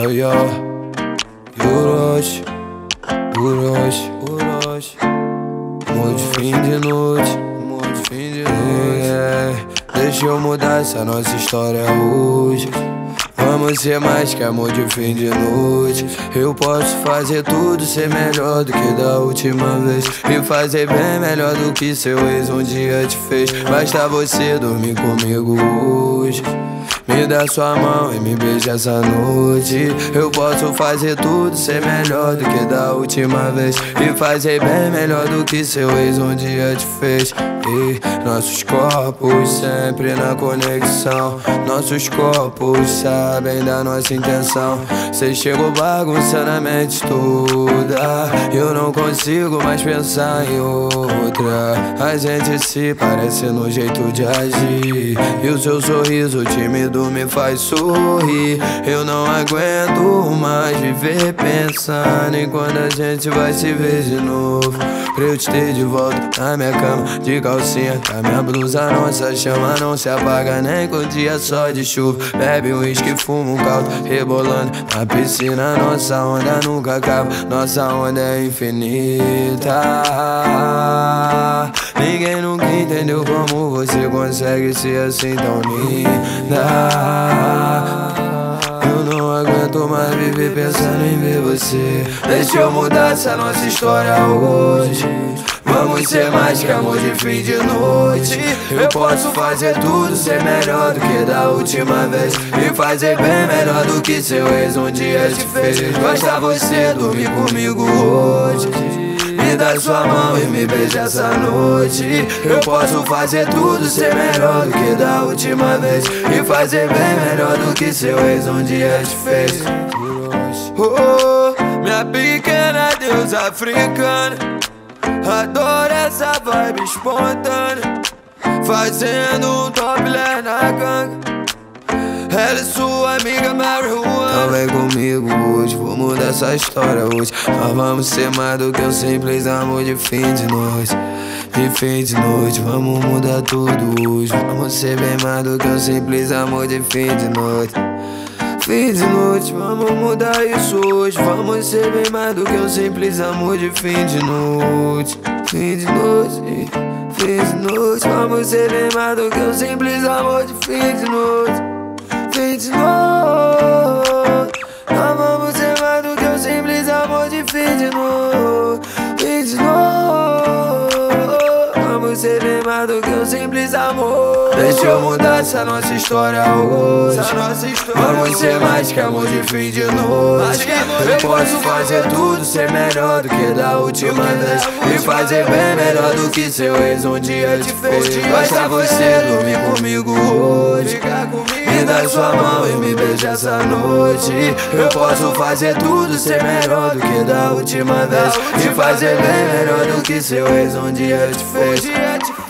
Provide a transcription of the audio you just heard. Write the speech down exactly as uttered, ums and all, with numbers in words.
yo, yo. Uroshi, Uroshi, Uroshi. Amor de fim de noite, amor de fim de noite. É, deixa eu mudar essa nossa história hoje. Vamos ser mais que amor de fim de noite. Eu posso fazer tudo ser melhor do que da última vez, e fazer bem melhor do que seu ex um dia te fez. Basta você dormir comigo hoje. Me dá sua mão e me beija essa noite. Eu posso fazer tudo ser melhor do que da última vez, e fazer bem melhor do que seu ex um dia te fez. E nossos corpos sempre na conexão. Nossos corpos sabem da nossa intenção. Cê chegou bagunçando a mente toda. Eu não consigo mais pensar em outra. A gente se parece no jeito de agir, e o seu sorriso tímido me faz sorrir. Eu não aguento mais viver pensando em quando a gente vai se ver de novo, pra eu te ter de volta na minha cama de calcinha. A minha blusa, nossa chama não se apaga nem com dia só de chuva. Bebe um uísque, fuma um caldo, rebolando na piscina. Nossa onda nunca acaba, nossa onda é infinita. Ninguém nunca entendeu como você consegue ser assim tão linda. Eu não aguento mais viver pensando em ver você. Deixa eu mudar essa nossa história hoje. Vamos ser mais que amor de fim de noite. Eu posso fazer tudo ser melhor do que da última vez, e fazer bem melhor do que seu ex um dia te fez. Basta você dormir comigo hoje. Me dá sua mão e me beija essa noite. Eu posso fazer tudo ser melhor do que da última vez, e fazer bem melhor do que seu ex um dia te fez. Oh, minha pequena deusa africana, adoro essa vibe espontânea, fazendo um topless na ganga. Ela é sua amiga marihuana. Então vem comigo hoje, vou mudar essa história hoje. Nós vamos ser mais do que um simples amor de fim de noite. De fim de noite, vamos mudar tudo hoje. Vamos ser bem mais do que um simples amor de fim de noite. Fim de noite, vamos mudar isso hoje. Vamos ser bem mais do que um simples amor de fim de noite. Fim de noite, fim de noite, vamos ser bem mais do que um simples amor de fim de noite. Fim de noite, nós vamos ser mais do que um simples amor de fim de noite. Fim de noite, vamos ser bem mais do que um simples amor. Deixa eu mudar essa nossa história hoje. Vamos ser mais que amor de fim de noite. Eu posso fazer tudo ser melhor do que da última vez, e fazer bem melhor do que seu ex um dia te fez. Basta você dormir comigo hoje. Me dá sua mão e me beija essa noite. Eu posso fazer tudo ser melhor do que da última vez, e fazer bem melhor do que seu ex um dia te fez.